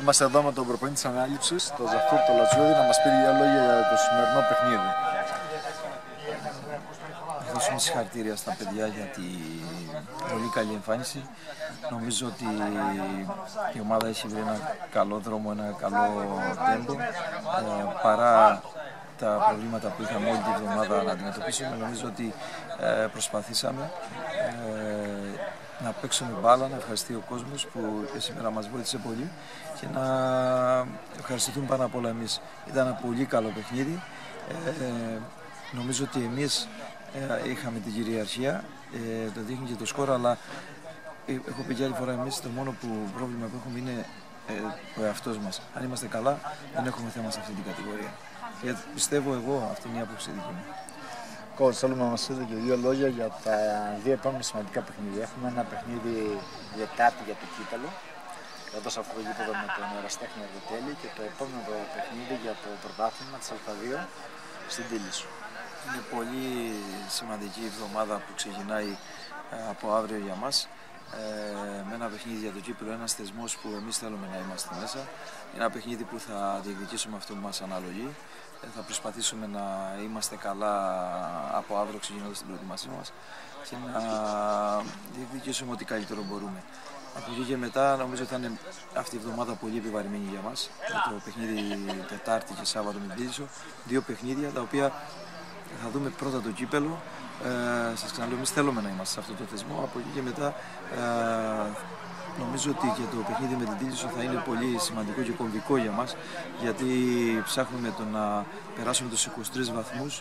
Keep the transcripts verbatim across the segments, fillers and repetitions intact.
Είμαστε εδώ με τον προπονητή της ανάληψης, τον Ζαφούρ τον Λατσιώδη, να μας πει δύο λόγια για το σημερινό παιχνίδι. Θα δώσουμε συγχαρητήρια στα παιδιά για τη πολύ καλή εμφάνιση. Νομίζω ότι η ομάδα έχει βρει ένα καλό δρόμο, ένα καλό τέμπο. Ε, παρά τα προβλήματα που είχαμε όλη τη βδομάδα να αντιμετωπίσουμε, νομίζω ότι ε, προσπαθήσαμε ε, να παίξουμε μπάλα, να ευχαριστεί ο κόσμος που σήμερα μας βοήθησε πολύ και να ευχαριστηθούμε πάνω απ' όλα εμείς. Ήταν ένα πολύ καλό παιχνίδι. Ε, νομίζω ότι εμείς ε, είχαμε την κυριαρχία, ε, το δείχνει και το σκορ, αλλά ε, έχω πει και άλλη φορά, εμείς το μόνο που πρόβλημα που έχουμε είναι ε, ο εαυτός μας. Αν είμαστε καλά, δεν έχουμε θέμα σε αυτή την κατηγορία. Γιατί πιστεύω εγώ, αυτή είναι η άποψη δική μου. Coach, θέλουμε να μας πείτε και δύο λόγια για τα δύο επόμενα σημαντικά παιχνίδια. Έχουμε ένα παιχνίδι Δετάρτη για το κύπελλο, εδώ σε αυτό το γήπεδο με τον Εραστέχνη Αργοτέλη, και το επόμενο παιχνίδι για το πρωτάθλημα της Α δύο στην Τίλισσο. Είναι πολύ σημαντική εβδομάδα που ξεκινάει από αύριο για μας. Ε, με ένα παιχνίδι για το κύπελλο, ένας θεσμός που εμείς θέλουμε να είμαστε μέσα. Ένα παιχνίδι που θα διεκδικήσουμε αυτό που μας αναλογεί. Ε, θα προσπαθήσουμε να είμαστε καλά από αύριο ξεκινώντας την προετοιμασία μας και να διεκδικήσουμε ό,τι καλύτερο μπορούμε. Από εκεί και μετά νομίζω ότι θα είναι αυτή η εβδομάδα πολύ επιβαρημένη για μας. Το παιχνίδι Τετάρτη και Σάββατο με την Τίλισσο. Δύο παιχνίδια τα οποία θα δούμε πρώτα το κύπελλο. Ε, σας ξαναλέω, εμείς θέλουμε να είμαστε σε αυτό το θεσμό. Από εκεί και μετά ε, νομίζω ότι και το παιχνίδι με την Τίλισσο θα είναι πολύ σημαντικό και κομβικό για μας, γιατί ψάχνουμε το να περάσουμε τους είκοσι τρεις βαθμούς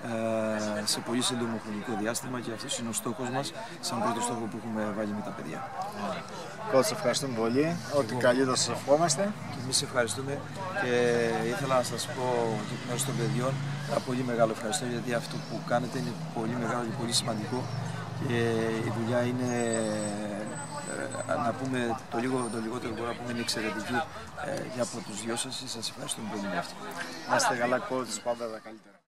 ε, σε πολύ σύντομο χρονικό διάστημα, και αυτός είναι ο στόχος μας, σαν πρώτο στόχο που έχουμε βάλει με τα παιδιά. Coach, ευχαριστούμε πολύ. Ό,τι καλύτερο σας ευχόμαστε. Και εμείς ευχαριστούμε, και ήθελα να σας πω και εκ μέρους των παιδιών ένα πολύ μεγάλο ευχαριστώ, γιατί αυτό που κάνετε είναι πολύ μεγάλο και πολύ σημαντικό, και η δουλειά είναι, να πούμε το, λίγο, το λιγότερο μπορώ να πούμε, είναι εξαιρετική ε, για από τους δυο σας. Σας ευχαριστούμε πολύ για αυτό. Να είστε καλά, coach, πάντα τα καλύτερα.